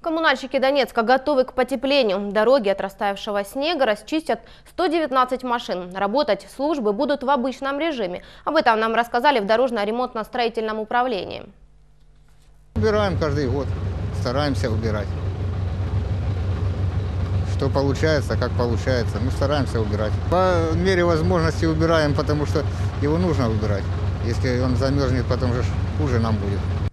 Коммунальщики Донецка готовы к потеплению. Дороги от растаявшего снега расчистят 119 машин. Работать службы будут в обычном режиме. Об этом нам рассказали в Дорожно-ремонтно-строительном управлении. Убираем каждый год, стараемся убирать. Что получается, как получается, мы стараемся убирать. По мере возможности убираем, потому что его нужно убирать. Если он замерзнет, потом же хуже нам будет.